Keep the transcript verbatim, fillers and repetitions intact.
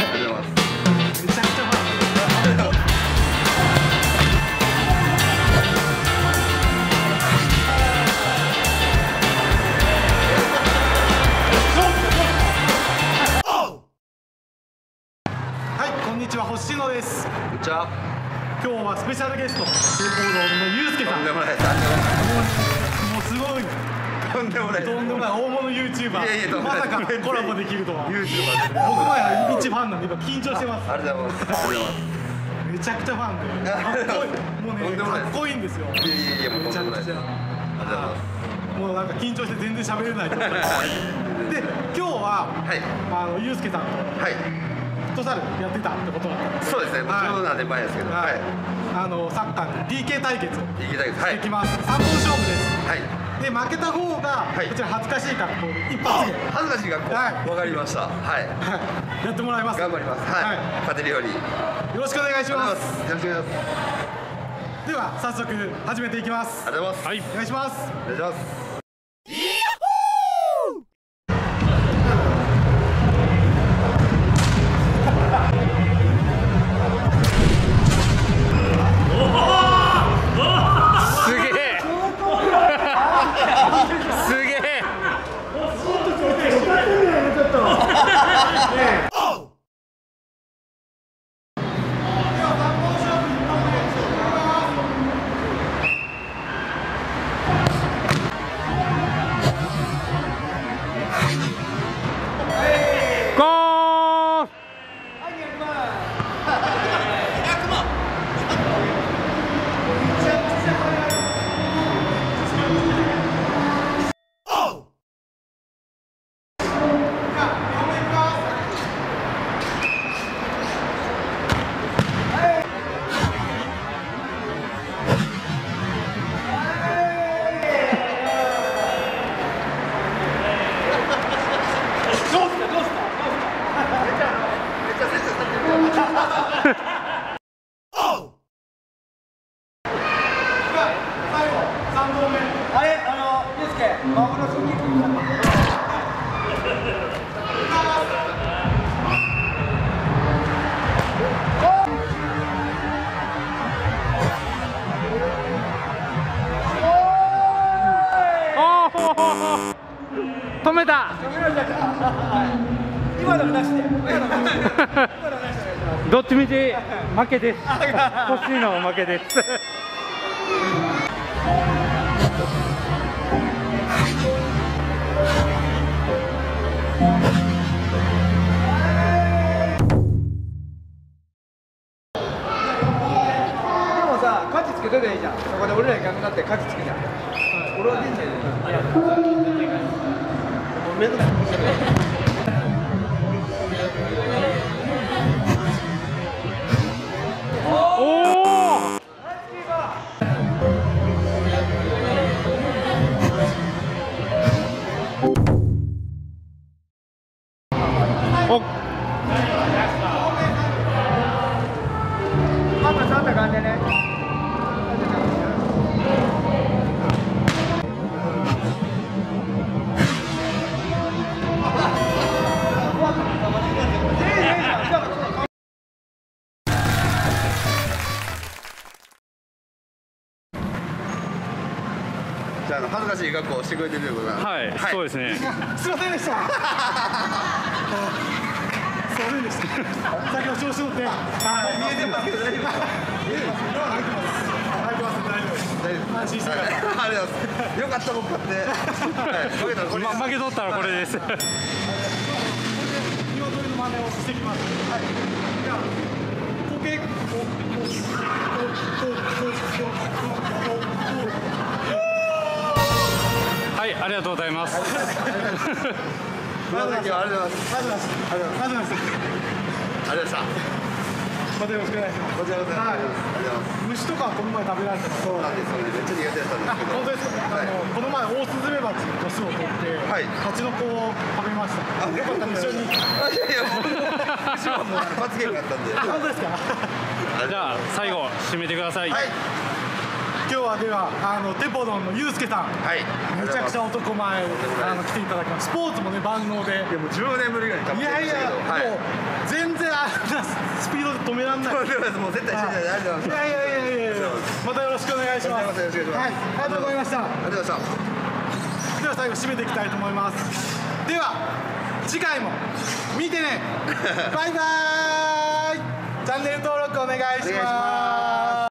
りがとうございます。 めちゃくちゃファン。はい、こんにちは、星野です。 こんにちは。 今日はスペシャルゲスト、スケボードのゆうすけさん。 とんでもない、 もうすごい。 とんでもない。 とんでもない大物ユーチューバー。 いやいや、 まさかコラボできるとは。 ユーチューバーで。 僕もや一ファンなんで今緊張してます。 ありがとうございます。ありがとうございます。 めちゃくちゃファンで。かっこいい。もうね、かっこいいんですよ。 いやいやいや、もうめちゃとんでもない。 くちゃ。 ありがとうございます。 もうなんか緊張して全然喋れない状態で、今日は、 はい。 あのゆうすけさんとはい。 フットサルやってたってことだったんで。 そうですね。もうちょうど何年前ですけど。 はい。あのサッカーの ピーケー 対決をいきたいです。はい。 してきます。三本勝負です。 はい。 で負けた方がはいこちら恥ずかしい格好で一発で恥ずかしい学校。 はいわかりました。はい。 はいやってもらいます。 頑張ります。はい。勝てるように。よよろしくお願いします。 ろしくお願いします。 では早速始めていきます。 ありがとうございます。 はい、お願いします。 お願いします。 止めた。 今の話で。 どっちみち負けです。欲しいの負けです。 でもさ、価値つけといたらいいじゃん。そこで俺ら逆になって価値つけじゃん。俺は人生で。めんどくさい。あんた触った感じでね。 じゃあ、あの恥ずかしい格好をしてくれてるということなんで。 はい、はい、そうですね。 すいませんでした。すいませんでした。先ほど調子乗って。はい、見えてますけど大丈夫ですか。見えてます。入ってます。入ってます。大丈夫です。大丈夫です。安心してください。 ありがとうございます。よかった、僕買って。負けたらこれ。 ま、負け取ったらこれです。 鶏の真似をしてきます。はい。じゃあ、ポケココココココココ。 はい、ありがとうございます。 ありがとうございます。ありがとうございます。 ありがとうございます。ありがとうございます。 ありがとうございます。ありがとうございました。 またよろしくお願いします。 こちらこそ。ありがとうございます。 虫とかこの前食べられたの。 そうなんですよね。めっちゃ苦手だったんですけど。 本当ですか。あのこの前オオスズメバチの巣を取って、蜂の子を食べました。 あ、 よかったら一緒に。 あ、いやいや、もう虫はもう罰ゲームだったんで。 本当ですか。 じゃあ最後締めてください。 はい。今今日はではあのテポドンのユうスケさん、 はい。 めちゃくちゃ男前あの来ていただきます。スポーツもね万能で。 いやもうじゅうねんぶりぐらいに食いべてやいや、 はい。 もう全然あんなスピードで止めらんない。 もう絶対してない。ありがとうございます。 いやいやいやいやいや、またよろしくお願いします。 よろしくお願いしますはい、ありがとうございました。 ありがとうございました。 では最後締めていきたいと思います。では次回も見てね。バイバーイ。チャンネル登録お願いします。